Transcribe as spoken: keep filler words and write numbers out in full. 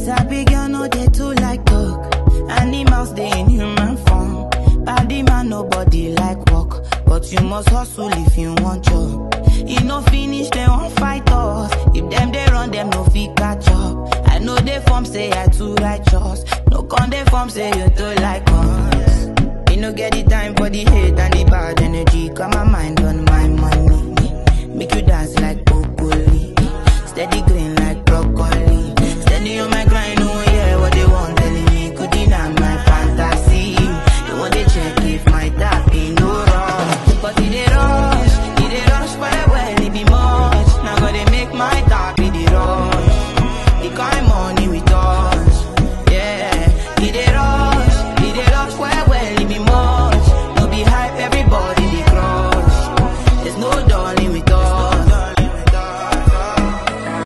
Sabi girl no dey too like talk. Animals they in human form. Body man nobody like work, but you must hustle if you want job. You no finish they won't fight us. If them they run them no fit catch up. I know they form say I too righteous. No con they form say you too like us. You no get the time for the hate and the bad energy. Got my mind on my money. Make you dance like broccoli. Steady go